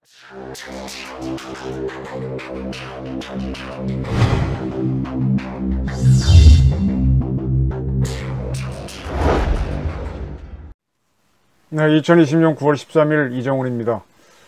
네, 2020년 9월 13일 이정훈입니다.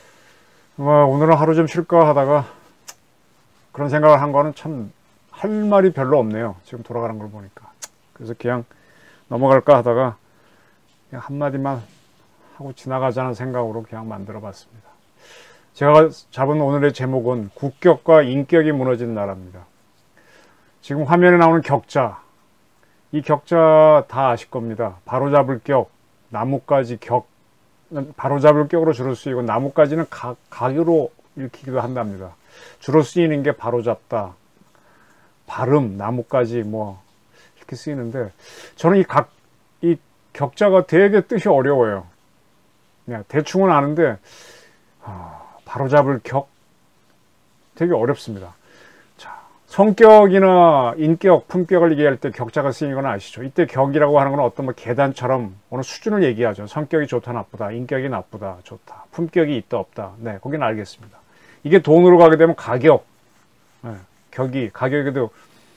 오늘은 하루 좀 쉴까 하다가 그런 생각을 한 거는 참 할 말이 별로 없네요. 지금 돌아가는 걸 보니까. 그래서 그냥 넘어갈까 하다가 그냥 한마디만 하고 지나가자는 생각으로 그냥 만들어 봤습니다. 제가 잡은 오늘의 제목은 국격과 인격이 무너진 나라입니다. 지금 화면에 나오는 격자, 이 격자 다 아실 겁니다. 바로잡을 격, 나뭇가지 격, 바로잡을 격으로 주로 쓰이고 나뭇가지는 가교로 읽히기도 한답니다. 주로 쓰이는 게 바로잡다, 발음, 나뭇가지 뭐 이렇게 쓰이는데 저는 이 격자가 되게 뜻이 어려워요. 그냥 대충은 아는데 바로잡을 격 되게 어렵습니다. 자, 성격이나 인격, 품격을 얘기할 때 격자가 쓰이는 건 아시죠? 이때 격이라고 하는 건 어떤 뭐 계단처럼 어느 수준을 얘기하죠. 성격이 좋다, 나쁘다, 인격이 나쁘다, 좋다, 품격이 있다, 없다. 네, 거기는 알겠습니다. 이게 돈으로 가게 되면 가격, 네, 가격에도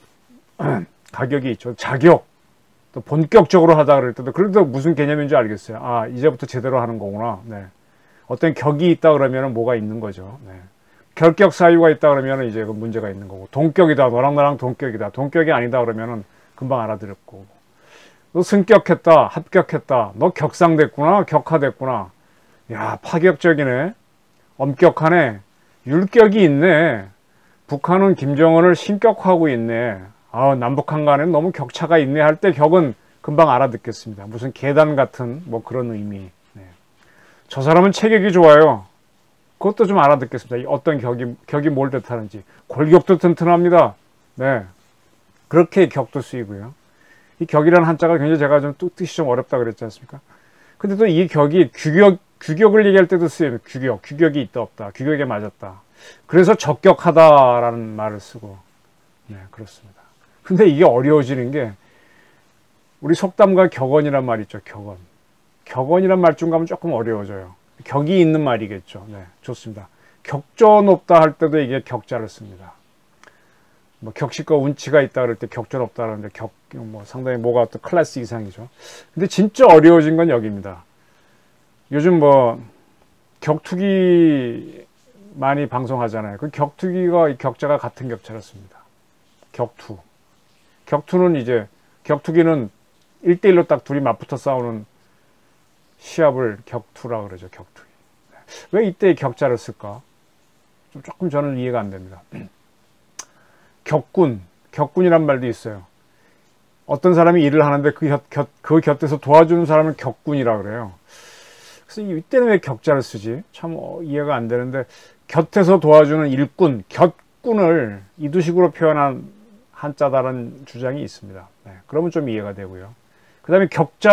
가격이 있죠. 자격, 또 본격적으로 하다 그럴 때도 그래도 무슨 개념인지 알겠어요. 아, 이제부터 제대로 하는 거구나. 네. 어떤 격이 있다 그러면 뭐가 있는 거죠. 네. 결격 사유가 있다 그러면 이제 그 문제가 있는 거고, 동격이다, 너랑 나랑 동격이다, 동격이 아니다 그러면 금방 알아들을 거고, 너 승격했다, 합격했다, 너 격상됐구나, 격하됐구나, 야, 파격적이네, 엄격하네, 율격이 있네, 북한은 김정은을 신격화하고 있네, 아, 남북한 간에 너무 격차가 있네 할 때 격은 금방 알아듣겠습니다. 무슨 계단 같은 뭐 그런 의미. 네. 저 사람은 체격이 좋아요. 그것도 좀 알아듣겠습니다. 어떤 격이 뭘 뜻하는지. 골격도 튼튼합니다. 네. 그렇게 격도 쓰이고요. 이 격이라는 한자가 굉장히 제가 좀 뜻이 좀 어렵다 그랬지 않습니까? 근데 또 이 격이 규격을 얘기할 때도 쓰여요. 규격이 있다 없다. 규격에 맞았다. 그래서 적격하다라는 말을 쓰고. 네, 그렇습니다. 근데 이게 어려워지는 게 우리 속담과 격언이란 말 있죠. 격언이란 말중 가면 조금 어려워져요. 격이 있는 말이겠죠. 네, 좋습니다. 격조 높다 할 때도 이게 격자를 씁니다. 뭐 격식과 운치가 있다 그럴 때 격조 높다 그러는데 뭐 상당히 뭐가 또 클래스 이상이죠. 근데 진짜 어려워진 건 여기입니다. 요즘 뭐 격투기 많이 방송하잖아요. 그 격투기가 이 격자가 같은 격자를 씁니다. 격투는 이제 격투기는 1대1로 딱 둘이 맞붙어 싸우는 시합을 격투라 그러죠. 격투기. 왜 이때 격자를 쓸까? 조금 저는 이해가 안 됩니다. 격군이란 말도 있어요. 어떤 사람이 일을 하는데 그 곁에서 도와주는 사람을 격군이라 그래요. 그래서 이때는 왜 격자를 쓰지? 참 이해가 안 되는데, 곁에서 도와주는 일꾼, 곁군을 이두식으로 표현한 한자다라는 주장이 있습니다. 네, 그러면 좀 이해가 되고요. 그 다음에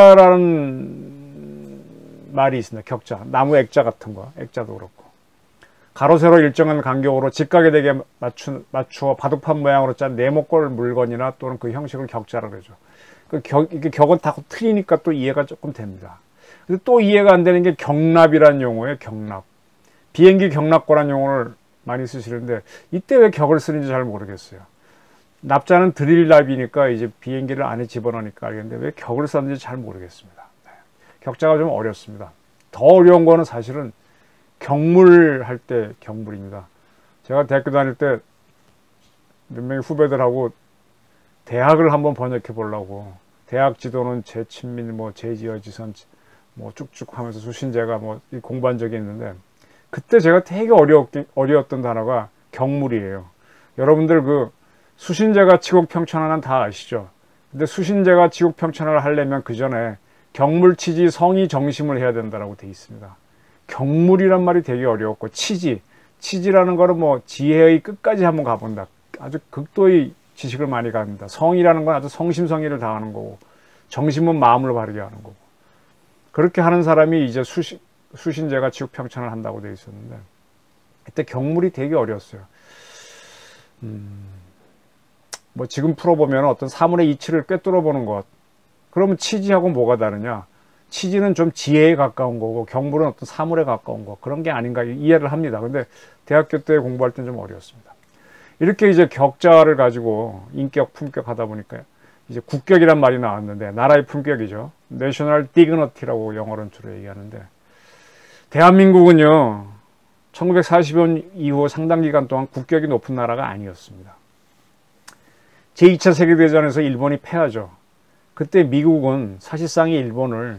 격자라는 말이 있습니다. 격자, 나무 액자 같은 거, 액자도 그렇고, 가로 세로 일정한 간격으로 직각에 되게 맞추어 바둑판 모양으로 짠 네모꼴 물건이나 또는 그 형식을 격자라 그러죠. 이게 격은 다 틀리니까 또 이해가 조금 됩니다. 근데 또 이해가 안 되는 게 경납이라는 용어예요. 경납. 비행기 경납고라는 용어를 많이 쓰시는데 이때 왜 격을 쓰는지 잘 모르겠어요. 납자는 드릴납이니까 이제 비행기를 안에 집어넣으니까 알겠는데 왜 격을 썼는지 잘 모르겠습니다. 네. 격자가 좀 어렵습니다. 더 어려운 거는 사실은 경물 할 때 경물입니다. 제가 대학교 다닐 때 몇 명의 후배들하고 대학을 한번 번역해 보려고, 대학 지도는 제친민, 뭐 제지어지선, 뭐 쭉쭉 하면서 수신제가 뭐 공부한 적이 있는데, 그때 제가 되게 어려웠던 단어가 경물이에요. 여러분들 그 수신제가 치국평천하는 다 아시죠? 근데 수신제가 치국평천을 하려면 그 전에 경물치지 성의 정심을 해야 된다라고 돼 있습니다. 경물이란 말이 되게 어려웠고, 치지라는 거는 뭐 지혜의 끝까지 한번 가본다. 아주 극도의 지식을 많이 갑니다. 성이라는 건 아주 성심성의를 다하는 거고, 정심은 마음을 바르게 하는 거고. 그렇게 하는 사람이 이제 수신제가 치국평천을 한다고 돼 있었는데, 그때 경물이 되게 어려웠어요. 뭐 지금 풀어보면 어떤 사물의 이치를 꿰뚫어 보는 것. 그러면 치지하고 뭐가 다르냐? 취지는 좀 지혜에 가까운 거고 경물은 어떤 사물에 가까운 거 그런 게 아닌가 이해를 합니다. 근데 대학교 때 공부할 때는 좀 어려웠습니다. 이렇게 이제 격자를 가지고 인격, 품격 하다 보니까 이제 국격이란 말이 나왔는데 나라의 품격이죠. National Dignity라고 영어로는 주로 얘기하는데 대한민국은요 1940년 이후 상당 기간 동안 국격이 높은 나라가 아니었습니다. 제2차 세계대전에서 일본이 패하죠. 그때 미국은 사실상의 일본을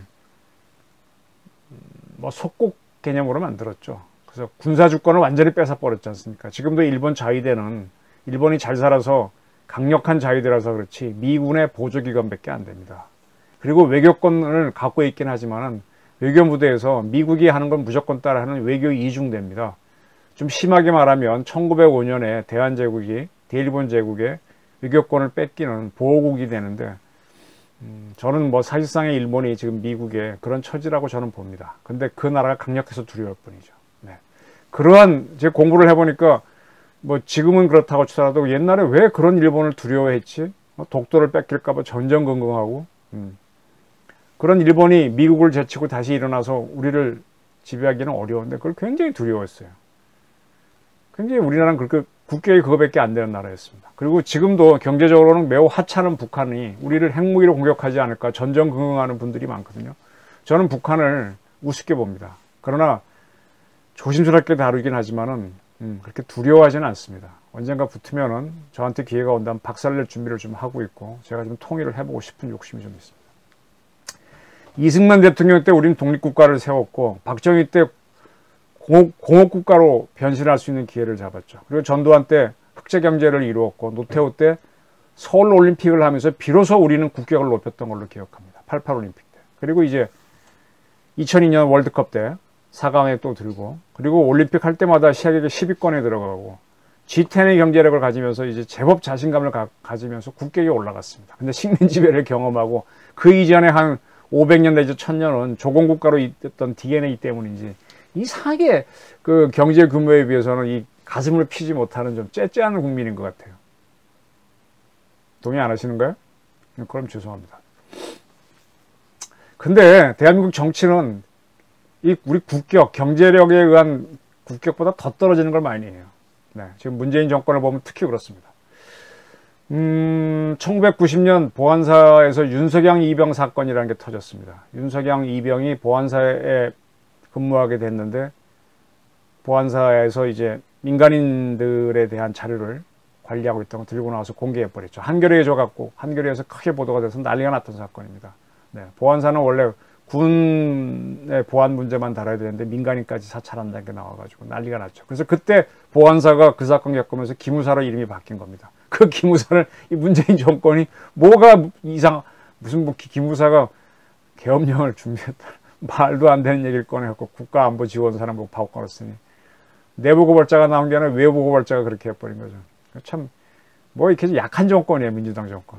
뭐 속국 개념으로 만들었죠. 그래서 군사주권을 완전히 뺏어버렸지 않습니까? 지금도 일본 자위대는 일본이 잘 살아서 강력한 자위대라서 그렇지 미군의 보조기관밖에 안 됩니다. 그리고 외교권을 갖고 있긴 하지만 외교무대에서 미국이 하는 건 무조건 따라하는 외교 이중대입니다. 좀 심하게 말하면 1905년에 대한제국이 대일본 제국의 외교권을 뺏기는 보호국이 되는데 저는 뭐 사실상의 일본이 지금 미국의 그런 처지라고 저는 봅니다. 근데 그 나라가 강력해서 두려울 뿐이죠. 네. 그러한 제 공부를 해보니까 뭐 지금은 그렇다고 치더라도 옛날에 왜 그런 일본을 두려워했지? 독도를 뺏길까봐 전전긍긍하고 그런 일본이 미국을 제치고 다시 일어나서 우리를 지배하기는 어려운데 그걸 굉장히 두려워했어요. 굉장히 우리나라는 그렇게 국격이 그거밖에 안 되는 나라였습니다. 그리고 지금도 경제적으로는 매우 하찮은 북한이 우리를 핵무기로 공격하지 않을까 전전긍긍하는 분들이 많거든요. 저는 북한을 우습게 봅니다. 그러나 조심스럽게 다루긴 하지만은 그렇게 두려워하지는 않습니다. 언젠가 붙으면은 저한테 기회가 온다면 박살낼 준비를 좀 하고 있고 제가 좀 통일을 해보고 싶은 욕심이 좀 있습니다. 이승만 대통령 때 우리는 독립국가를 세웠고 박정희 때 공업국가로 변신할 수 있는 기회를 잡았죠. 그리고 전두환 때 흑제경제를 이루었고 노태우 때 서울올림픽을 하면서 비로소 우리는 국격을 높였던 걸로 기억합니다. 88올림픽 때. 그리고 이제 2002년 월드컵 때 4강에 또 들고 그리고 올림픽 할 때마다 세계 10위권에 들어가고 G10의 경제력을 가지면서 이제 제법 자신감을 가지면서 국격이 올라갔습니다. 근데 식민 지배를 경험하고 그 이전에 한 500년 내지 1000년은 조공국가로 있던 DNA 때문인지 이상하게 그 경제 규모에 비해서는 이 가슴을 피지 못하는 좀 째째한 국민인 것 같아요. 동의 안 하시는가요? 그럼 죄송합니다. 근데 대한민국 정치는 이 우리 국격, 경제력에 의한 국격보다 더 떨어지는 걸 많이 해요. 네, 지금 문재인 정권을 보면 특히 그렇습니다. 1990년 보안사에서 윤석영 이병 사건이라는 게 터졌습니다. 윤석영 이병이 보안사에 근무하게 됐는데 보안사에서 이제 민간인들에 대한 자료를 관리하고 있던 거 들고 나와서 공개해버렸죠. 한겨레에 줘갖고 한겨레에서 크게 보도가 돼서 난리가 났던 사건입니다. 네, 보안사는 원래 군의 보안 문제만 다뤄야 되는데 민간인까지 사찰한다는 게 나와가지고 난리가 났죠. 그래서 그때 보안사가 그 사건 겪으면서 기무사로 이름이 바뀐 겁니다. 그 기무사를 이 문재인 정권이 뭐가 무슨 뭐 기무사가 계엄령을 준비했다. 말도 안 되는 얘기를 꺼내갖고 국가안보지원사람 보고 파고 걸었으니 내부고발자가 나온 게 아니라 외부고발자가 그렇게 해버린 거죠. 참 뭐 이렇게 약한 정권이에요. 민주당 정권은.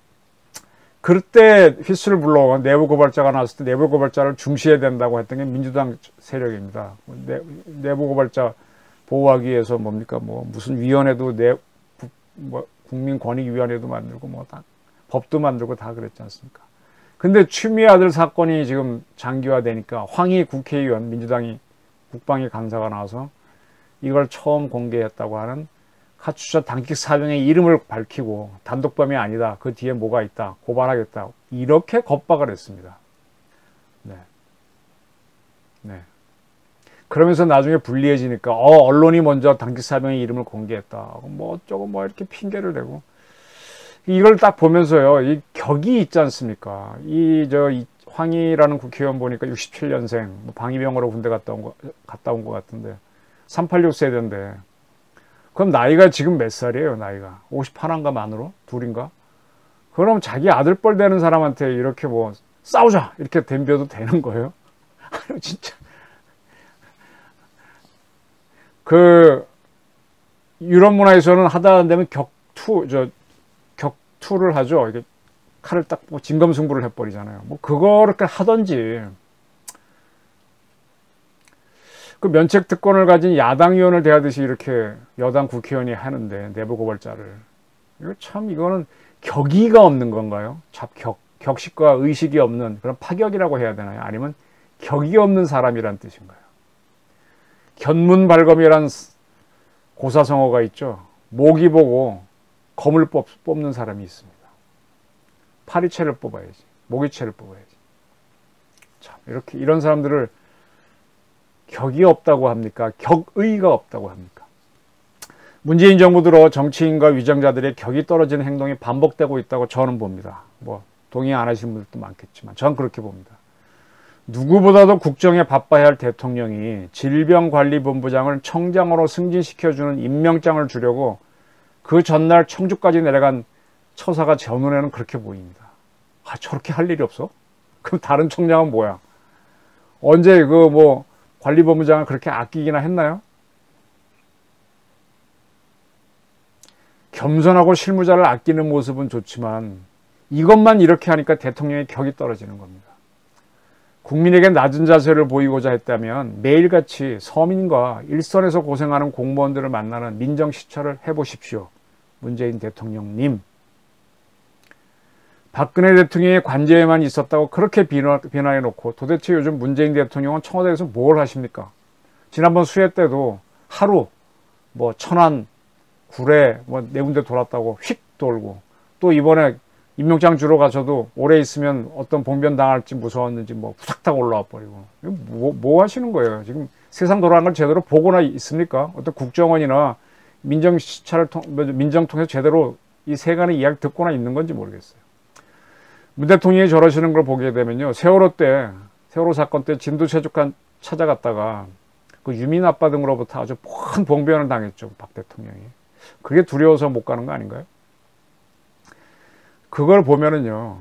그때 휘스를 불러온 내부고발자가 나왔을 때 내부고발자를 중시해야 된다고 했던 게 민주당 세력입니다. 내부고발자 보호하기 위해서 뭡니까 뭐 무슨 위원회도 국민권익위원회도 만들고 뭐 다 법도 만들고 다 그랬지 않습니까? 근데 추미애 아들 사건이 지금 장기화되니까 황희 국회의원 민주당이 국방위 간사가 나와서 이걸 처음 공개했다고 하는 카추사 단킥 사병의 이름을 밝히고 단독범이 아니다. 그 뒤에 뭐가 있다. 고발하겠다. 이렇게 겁박을 했습니다. 네. 네. 그러면서 나중에 불리해지니까 언론이 먼저 단킥 사병의 이름을 공개했다. 뭐 어쩌고 뭐 이렇게 핑계를 대고 이걸 딱 보면서요. 이 격이 있지 않습니까? 이 황희라는 국회의원 보니까 67년생 방위병으로 군대 갔다 온 것 같은데 386 세대인데 그럼 나이가 지금 몇 살이에요? 나이가 51인가 만으로? 둘인가? 그럼 자기 아들뻘 되는 사람한테 이렇게 뭐 싸우자 이렇게 덤벼도 되는 거예요? 아니 진짜 그 유럽 문화에서는 하다 안 되면 격투를 하죠. 이게 칼을 딱 뭐 진검승부를 해버리잖아요. 뭐 그거를 하던지 그 면책 특권을 가진 야당 의원을 대하듯이 이렇게 여당 국회의원이 하는데 내부고발자를 이거 참 이거는 격의가 없는 건가요? 격식과 의식이 없는 그런 파격이라고 해야 되나요? 아니면 격이 없는 사람이란 뜻인가요? 견문발검이란 고사성어가 있죠. 모기 보고 검을 뽑는 사람이 있습니다. 파리채를 뽑아야지. 모기채를 뽑아야지. 참, 이런 사람들을 격이 없다고 합니까? 격의가 없다고 합니까? 문재인 정부 들어 정치인과 위정자들의 격이 떨어지는 행동이 반복되고 있다고 저는 봅니다. 뭐 동의 안 하시는 분들도 많겠지만 저는 그렇게 봅니다. 누구보다도 국정에 바빠야 할 대통령이 질병관리본부장을 청장으로 승진시켜주는 임명장을 주려고 그 전날 청주까지 내려간 처사가 제 눈에는 그렇게 보입니다. 아, 저렇게 할 일이 없어? 그럼 다른 청장은 뭐야? 언제 관리본부장을 그렇게 아끼기나 했나요? 겸손하고 실무자를 아끼는 모습은 좋지만 이것만 이렇게 하니까 대통령의 격이 떨어지는 겁니다. 국민에게 낮은 자세를 보이고자 했다면 매일같이 서민과 일선에서 고생하는 공무원들을 만나는 민정시찰을 해보십시오. 문재인 대통령님. 박근혜 대통령의 관저에만 있었다고 그렇게 비난해놓고 도대체 요즘 문재인 대통령은 청와대에서 뭘 하십니까? 지난번 수해 때도 하루 천안, 구례 네 군데 돌았다고 휙 돌고, 또 이번에 임명장 주러 가서도 오래 있으면 어떤 봉변 당할지 무서웠는지 후닥닥 올라와 버리고. 뭐 하시는 거예요? 지금 세상 돌아가는 걸 제대로 보고나 있습니까? 어떤 국정원이나 민정 통해서 제대로 이 세간의 이야기 듣고나 있는 건지 모르겠어요. 문 대통령이 저러시는 걸 보게 되면요, 세월호 사건 때 진두체육관 찾아갔다가 그 유민 아빠 등으로부터 아주 큰 봉변을 당했죠, 박 대통령이. 그게 두려워서 못 가는 거 아닌가요? 그걸 보면은요,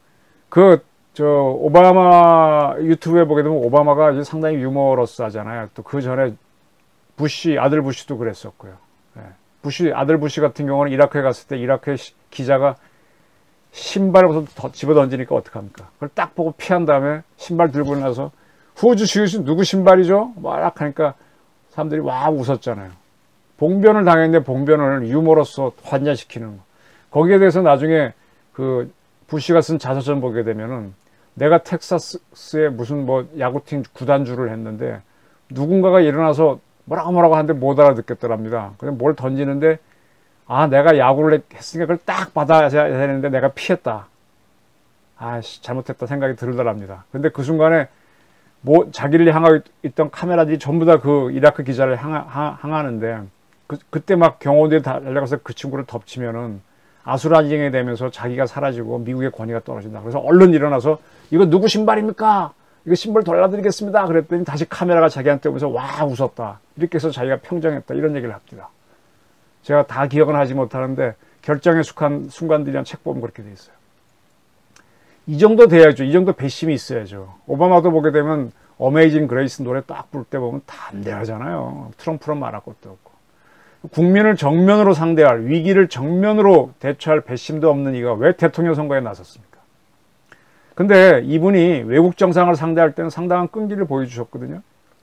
오바마 유튜브에 보게 되면 오바마가 상당히 유머러스하잖아요. 또 그 전에 아들 부시도 그랬었고요. 아들 부시 같은 경우는 이라크에 갔을 때 이라크의 기자가 신발을 집어 던지니까 어떡합니까? 그걸 딱 보고 피한 다음에 신발 들고 나서 후즈 슈즈 누구 신발이죠? 막 하니까 사람들이 와 웃었잖아요. 봉변을 당했는데 봉변을 유머로서 환장시키는 거. 거기에 대해서 나중에 부시가 쓴 자서전 보게 되면은 내가 텍사스에 무슨 야구팀 구단주를 했는데 누군가가 일어나서 뭐라고 하는데 못 알아듣겠더랍니다. 그래서 뭘 던지는데 내가 야구를 했으니까 그걸 딱 받아야 되는데 내가 피했다. 잘못했다 생각이 들더랍니다. 근데 그 순간에 자기를 향하고 있던 카메라들이 전부 다 그 이라크 기자를 향하는데 그때 막 경호원들이 달려가서 그 친구를 덮치면은 아수라장이 되면서 자기가 사라지고 미국의 권위가 떨어진다. 그래서 얼른 일어나서 이거 누구 신발입니까? 이거 신발 돌려드리겠습니다. 그랬더니 다시 카메라가 자기한테 오면서 와 웃었다. 이렇게 해서 자기가 평정했다. 이런 얘기를 합니다. 제가 다 기억은 하지 못하는데 결정에 속한 순간들이란 책 보면 그렇게 돼 있어요. 이 정도 돼야죠. 이 정도 배심이 있어야죠. 오바마도 보게 되면 어메이징 그레이스 노래 딱 부를 때 보면 담대하잖아요. 트럼프는 말할 것도 없고. 국민을 정면으로 상대할, 위기를 정면으로 대처할 배심도 없는 이가 왜 대통령 선거에 나섰습니까? 근데 이분이 외국 정상을 상대할 때는 상당한 끈기를 보여주셨거든요.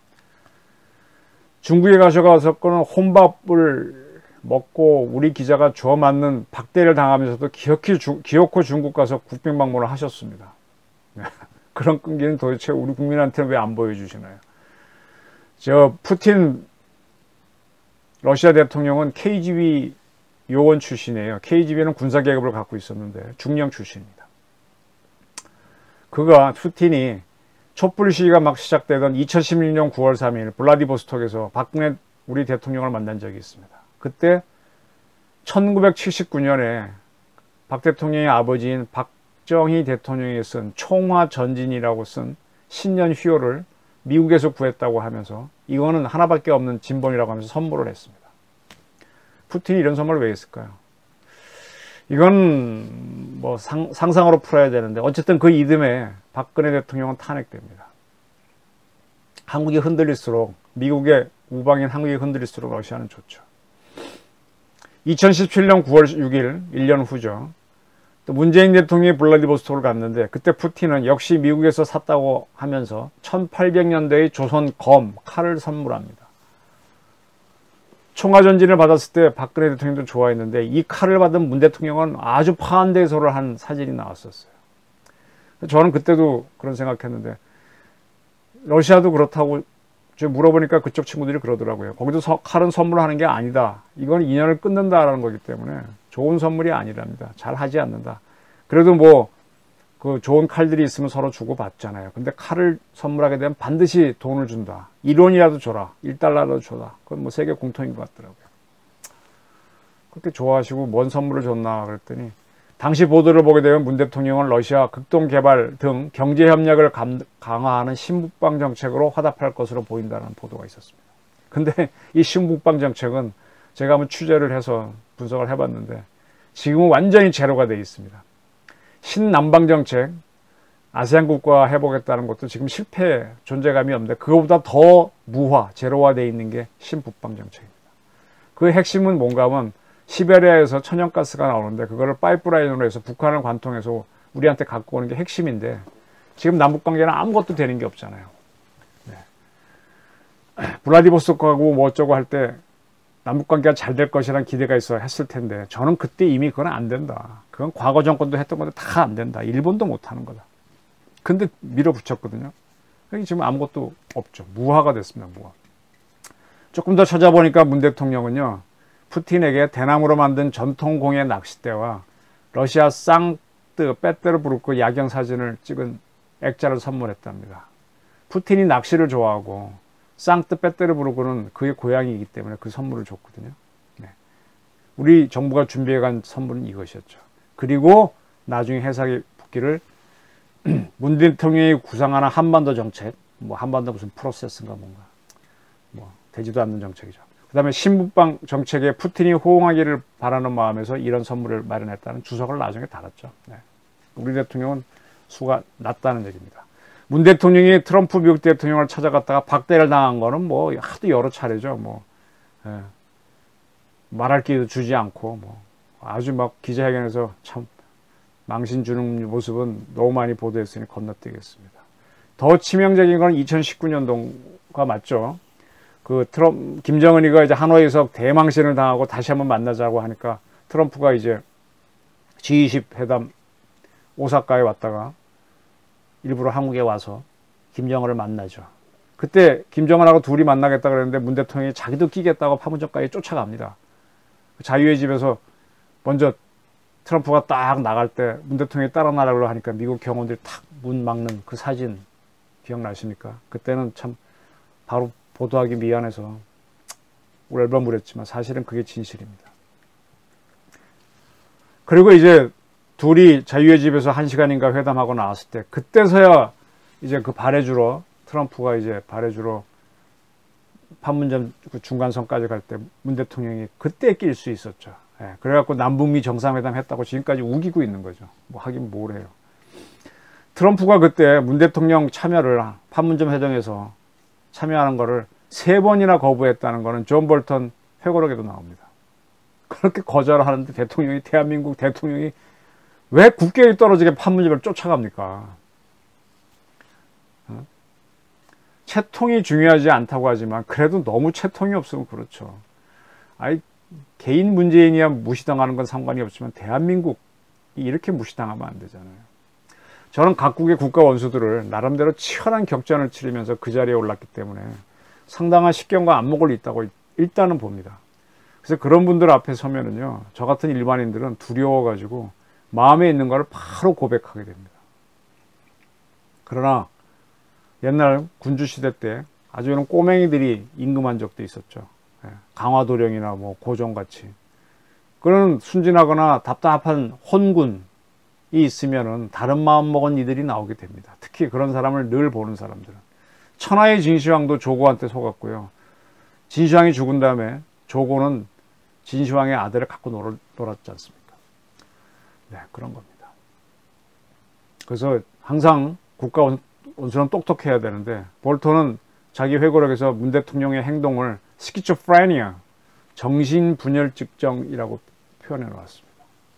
중국에 가셔가서는 혼밥을 먹고 우리 기자가 주워 맞는 박대를 당하면서도 기어코 중국 가서 국빈 방문을 하셨습니다. 그런 끈기는 도대체 우리 국민한테는 왜 안 보여주시나요? 푸틴 러시아 대통령은 KGB 요원 출신이에요. KGB는 군사계급을 갖고 있었는데 중령 출신입니다. 푸틴이 촛불 시위가 막 시작되던 2016년 9월 3일 블라디보스톡에서 박근혜 우리 대통령을 만난 적이 있습니다. 그때 1979년에 박 대통령의 아버지인 박정희 대통령이 쓴 총화전진이라고 쓴 신년 휴호를 미국에서 구했다고 하면서 이거는 하나밖에 없는 진본이라고 하면서 선물을 했습니다. 푸틴이 이런 선물을 왜 했을까요? 이건 상상으로 풀어야 되는데 어쨌든 그 이듬해 박근혜 대통령은 탄핵됩니다. 한국이 흔들릴수록, 미국의 우방인 한국이 흔들릴수록 러시아는 좋죠. 2017년 9월 6일 1년 후죠. 또 문재인 대통령이 블라디보스톡을 갔는데 그때 푸틴은 역시 미국에서 샀다고 하면서 1800년대의 조선 칼을 선물합니다. 총화전진을 받았을 때 박근혜 대통령도 좋아했는데 이 칼을 받은 문 대통령은 아주 파한대소를 한 사진이 나왔었어요. 저는 그때도 그런 생각했는데 러시아도 그렇다고 제가 물어보니까 그쪽 친구들이 그러더라고요. 거기도 칼은 선물하는 게 아니다. 이건 인연을 끊는다라는 거기 때문에 좋은 선물이 아니랍니다. 잘 하지 않는다. 그래도 뭐 그 좋은 칼들이 있으면 서로 주고받잖아요. 근데 칼을 선물하게 되면 반드시 돈을 준다. 1원이라도 줘라. 1달러라도 줘라. 그건 뭐 세계 공통인 것 같더라고요. 그렇게 좋아하시고 뭔 선물을 줬나 그랬더니 당시 보도를 보게 되면 문 대통령은 러시아 극동 개발 등 경제 협력을 강화하는 신북방 정책으로 화답할 것으로 보인다는 보도가 있었습니다. 근데 이 신북방 정책은 제가 한번 취재를 해서 분석을 해봤는데 지금은 완전히 제로가 되어 있습니다. 신남방 정책, 아세안 국가와 해보겠다는 것도 지금 실패, 존재감이 없는데 그거보다 더 무화, 제로화되어 있는 게 신북방 정책입니다. 그 핵심은 뭔가 하면 시베리아에서 천연가스가 나오는데 그거를 파이프라인으로 해서 북한을 관통해서 우리한테 갖고 오는 게 핵심인데 지금 남북관계는 아무것도 되는 게 없잖아요. 네. 블라디보스토크하고 뭐 어쩌고 할 때 남북관계가 잘 될 것이라는 기대가 있어 했을 텐데 저는 그때 이미 그건 안 된다. 그건 과거 정권도 했던 건데 다 안 된다. 일본도 못하는 거다. 근데 밀어붙였거든요. 지금 아무것도 없죠. 무화가 됐습니다. 무화. 조금 더 찾아보니까 문 대통령은요. 푸틴에게 대나무로 만든 전통 공예 낚싯대와 러시아 상트 빼테르부르크 야경 사진을 찍은 액자를 선물했답니다. 푸틴이 낚시를 좋아하고 상트 빼테르부르크는 그의 고향이기 때문에 그 선물을 줬거든요. 네. 우리 정부가 준비해간 선물은 이것이었죠. 그리고 나중에 해상의 북기를 문 대통령이 구상하는 한반도 정책, 뭐 한반도 무슨 프로세스인가 뭔가 뭐 되지도 않는 정책이죠. 그 다음에 신북방 정책에 푸틴이 호응하기를 바라는 마음에서 이런 선물을 마련했다는 주석을 나중에 달았죠. 네. 우리 대통령은 수가 낮다는 얘기입니다. 문 대통령이 트럼프 미국 대통령을 찾아갔다가 박대를 당한 거는 뭐 하도 여러 차례죠. 뭐 예. 말할 기회도 주지 않고 뭐 아주 막 기자회견에서 참 망신 주는 모습은 너무 많이 보도했으니 건너뛰겠습니다. 더 치명적인 건 2019년도가 맞죠. 그 김정은이가 이제 하노이에서 대망신을 당하고 다시 한번 만나자고 하니까 트럼프가 이제 G20 회담 오사카에 왔다가 일부러 한국에 와서 김정은을 만나죠. 그때 김정은하고 둘이 만나겠다 그랬는데 문 대통령이 자기도 끼겠다고 파문점까지 쫓아갑니다. 자유의 집에서 먼저 트럼프가 딱 나갈 때 문 대통령이 따라 나가려고 하니까 미국 경호원들이 탁 문 막는 그 사진 기억나십니까? 그때는 참 바로 보도하기 미안해서 울벌물했지만 사실은 그게 진실입니다. 그리고 이제 둘이 자유의 집에서 1시간인가 회담하고 나왔을 때 그때서야 이제 그 발해주러 트럼프가 이제 발해주러 판문점 그 중간선까지 갈 때 문 대통령이 그때 낄 수 있었죠. 예, 그래갖고 남북미 정상회담 했다고 지금까지 우기고 있는 거죠. 뭐 하긴 뭘 해요. 트럼프가 그때 문 대통령 참여를 판문점 회담에서 참여하는 거를 3번이나 거부했다는 거는 존 볼턴 회고록에도 나옵니다. 그렇게 거절하는데 대통령이 대한민국 대통령이 왜 국경이 떨어지게 판문점을 쫓아갑니까? 채통이 중요하지 않다고 하지만 그래도 너무 채통이 없으면 그렇죠. 아이 개인 문재인이야 무시당하는 건 상관이 없지만 대한민국이 이렇게 무시당하면 안 되잖아요. 저는 각국의 국가 원수들을 나름대로 치열한 격전을 치르면서 그 자리에 올랐기 때문에 상당한 식견과 안목을 있다고 일단은 봅니다. 그래서 그런 분들 앞에 서면은요, 저 같은 일반인들은 두려워가지고 마음에 있는 걸 바로 고백하게 됩니다. 그러나 옛날 군주시대 때 아주 이런 꼬맹이들이 임금한 적도 있었죠. 강화도령이나 뭐 고종같이. 그런 순진하거나 답답한 혼군이 있으면은 다른 마음 먹은 이들이 나오게 됩니다. 특히 그런 사람을 늘 보는 사람들은. 천하의 진시황도 조고한테 속았고요. 진시황이 죽은 다음에 조고는 진시황의 아들을 갖고 놀았지 않습니까? 네, 그런 겁니다. 그래서 항상 국가 원수는 똑똑해야 되는데 볼턴은 자기 회고록에서 문 대통령의 행동을 스키초프레니아, 정신분열증이라고 표현해 놓았습니다.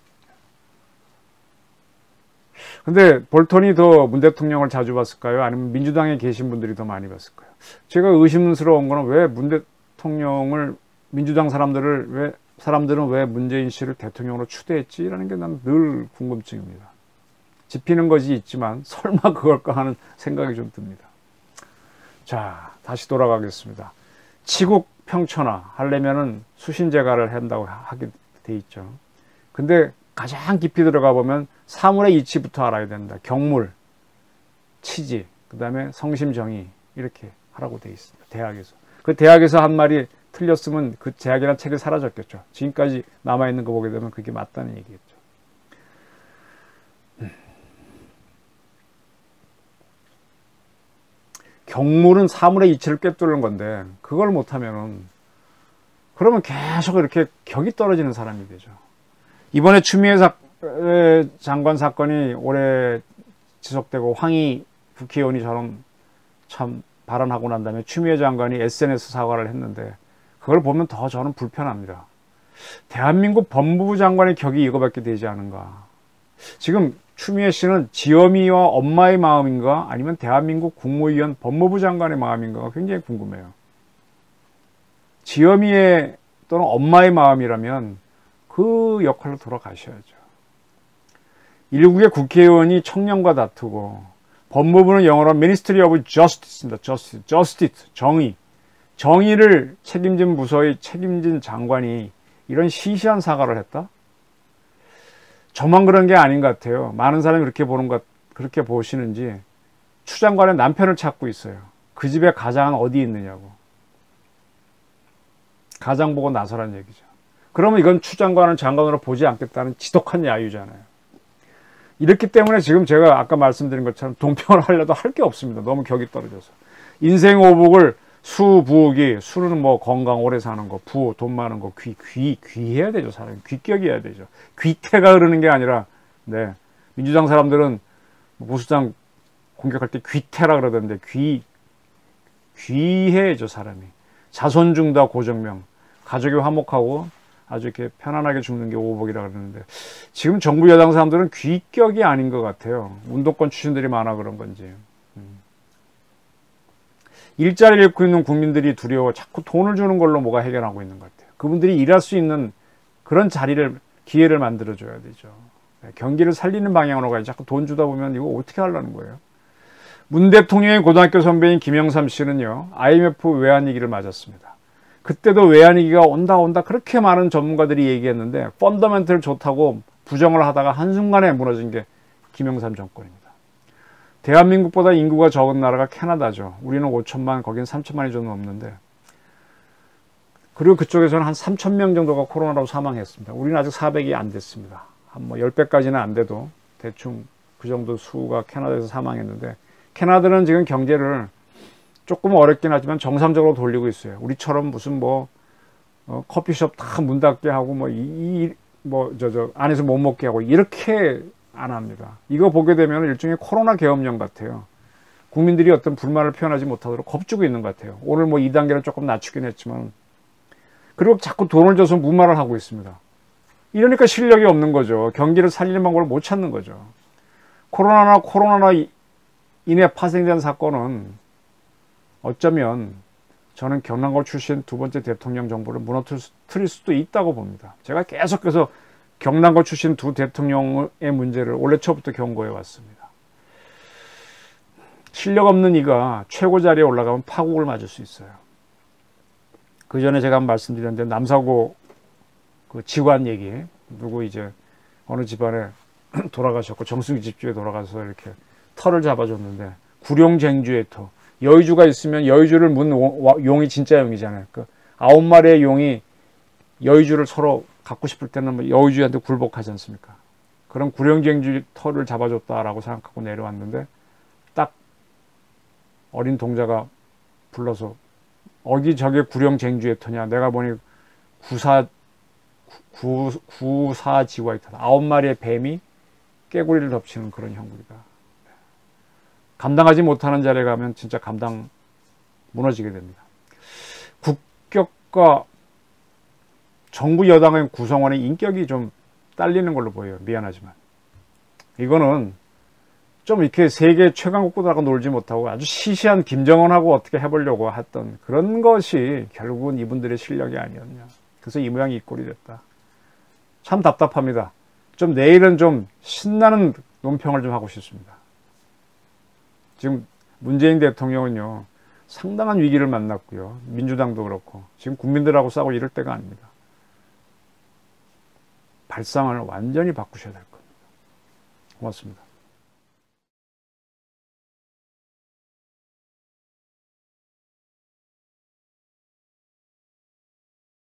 근데 볼턴이 더 문 대통령을 자주 봤을까요? 아니면 민주당에 계신 분들이 더 많이 봤을까요? 제가 의심스러운 거는 왜 문 대통령을 민주당 사람들은 왜 문재인 씨를 대통령으로 추대했지라는 게 난 늘 궁금증입니다. 지피는 것이 있지만 설마 그걸까 하는 생각이 좀 듭니다. 자, 다시 돌아가겠습니다. 치국 평천화 하려면은 수신제가를 한다고 하게 돼 있죠. 근데 가장 깊이 들어가 보면 사물의 이치부터 알아야 된다. 경물, 치지, 그 다음에 성심정의 이렇게 하라고 돼 있습니다. 대학에서. 그 대학에서 한 말이 틀렸으면 그 대학이라는 책이 사라졌겠죠. 지금까지 남아있는 거 보게 되면 그게 맞다는 얘기겠죠. 경물은 사물의 이치를 꿰뚫는 건데 그걸 못하면은 그러면 계속 이렇게 격이 떨어지는 사람이 되죠. 이번에 추미애 장관 사건이 오래 지속되고 황희 국회의원이 저는 참 발언하고 난 다음에 추미애 장관이 SNS 사과를 했는데 그걸 보면 더 저는 불편합니다. 대한민국 법무부 장관의 격이 이거밖에 되지 않은가. 지금 추미애 씨는 지엄이와 엄마의 마음인가 아니면 대한민국 국무위원 법무부 장관의 마음인가가 굉장히 궁금해요. 지엄이의 또는 엄마의 마음이라면 그 역할로 돌아가셔야죠. 일국의 국회의원이 청년과 다투고 법무부는 영어로 Ministry of Justice입니다. Justice, 정의. 정의를 책임진 부서의 책임진 장관이 이런 시시한 사과를 했다? 저만 그런 게 아닌 것 같아요. 많은 사람이 그렇게 보시는지 추 장관의 남편을 찾고 있어요. 그 집에 가장은 어디 있느냐고. 가장 보고 나서란 얘기죠. 그러면 이건 추 장관은 장관으로 보지 않겠다는 지독한 야유잖아요. 이렇기 때문에 지금 제가 아까 말씀드린 것처럼 동평을 하려도 할 게 없습니다. 너무 격이 떨어져서. 인생 오복을 수, 부귀, 수는 뭐 건강 오래 사는 거, 부, 돈 많은 거, 귀해야 되죠. 사람이. 귀격이어야 되죠. 귀태가 흐르는 게 아니라, 네. 민주당 사람들은 보수당 공격할 때 귀태라 그러던데, 귀해야죠, 사람이. 자손중다 고정명. 가족이 화목하고 아주 이렇게 편안하게 죽는 게 오복이라 그러는데, 지금 정부 여당 사람들은 귀격이 아닌 것 같아요. 운동권 출신들이 많아 그런 건지. 일자리를 잃고 있는 국민들이 두려워 자꾸 돈을 주는 걸로 뭐가 해결하고 있는 것 같아요. 그분들이 일할 수 있는 그런 기회를 만들어줘야 되죠. 경기를 살리는 방향으로 가야지. 자꾸 돈 주다 보면 이거 어떻게 하려는 거예요? 문 대통령의 고등학교 선배인 김영삼 씨는요, IMF 외환위기를 맞았습니다. 그때도 외환위기가 온다 그렇게 많은 전문가들이 얘기했는데 펀더멘털 좋다고 부정을 하다가 한순간에 무너진 게 김영삼 정권입니다. 대한민국보다 인구가 적은 나라가 캐나다죠. 우리는 5천만, 거긴 3천만이 좀 넘는데. 그리고 그쪽에서는 한 3,000명 정도가 코로나로 사망했습니다. 우리는 아직 400이 안 됐습니다. 한 뭐 10배까지는 안 돼도 대충 그 정도 수가 캐나다에서 사망했는데, 캐나다는 지금 경제를 조금 어렵긴 하지만 정상적으로 돌리고 있어요. 우리처럼 무슨 커피숍 다 문 닫게 하고 안에서 못 먹게 하고 이렇게 안 합니다. 이거 보게 되면 일종의 코로나 계엄령 같아요. 국민들이 어떤 불만을 표현하지 못하도록 겁주고 있는 것 같아요. 오늘 2단계를 조금 낮추긴 했지만, 그리고 자꾸 돈을 줘서 무마를 하고 있습니다. 이러니까 실력이 없는 거죠. 경기를 살리는 방법을 못 찾는 거죠. 코로나나 인해 파생된 사건은 어쩌면 저는 경남고 출신 두 번째 대통령 정부를 무너뜨릴 수도 있다고 봅니다. 제가 계속해서 경남고 출신 두 대통령의 문제를 올해 초부터 경고해 왔습니다. 실력 없는 이가 최고 자리에 올라가면 파국을 맞을 수 있어요. 그 전에 제가 한번 말씀드렸는데, 남사고 그 직원 얘기, 누구 이제 어느 집안에 돌아가셨고 정승기 집주에 돌아가서 이렇게 터를 잡아줬는데, 구룡쟁주의 터, 여의주가 있으면 여의주를 문 용이 진짜 용이잖아요. 그 9마리의 용이 여의주를 서로 갖고 싶을 때는 여의주한테 굴복하지 않습니까? 그런 구룡쟁주 터를 잡아줬다라고 생각하고 내려왔는데, 딱 어린 동자가 불러서 저게 구룡쟁주의 터냐? 내가 보니 구사지와의 터다. 9마리의 뱀이 깨구리를 덮치는 그런 형국이다. 감당하지 못하는 자리에 가면 진짜 무너지게 됩니다. 국격과 정부 여당의 구성원의 인격이 좀 딸리는 걸로 보여요. 미안하지만. 이거는 좀 이렇게 세계 최강국들하고 놀지 못하고 아주 시시한 김정은하고 어떻게 해보려고 했던 그런 것이 결국은 이분들의 실력이 아니었냐. 그래서 이 모양이 이 꼴이 됐다. 참 답답합니다. 좀 내일은 좀 신나는 논평을 좀 하고 싶습니다. 지금 문재인 대통령은요, 상당한 위기를 만났고요. 민주당도 그렇고 지금 국민들하고 싸우고 이럴 때가 아닙니다. 발상을 완전히 바꾸셔야 될 겁니다. 고맙습니다.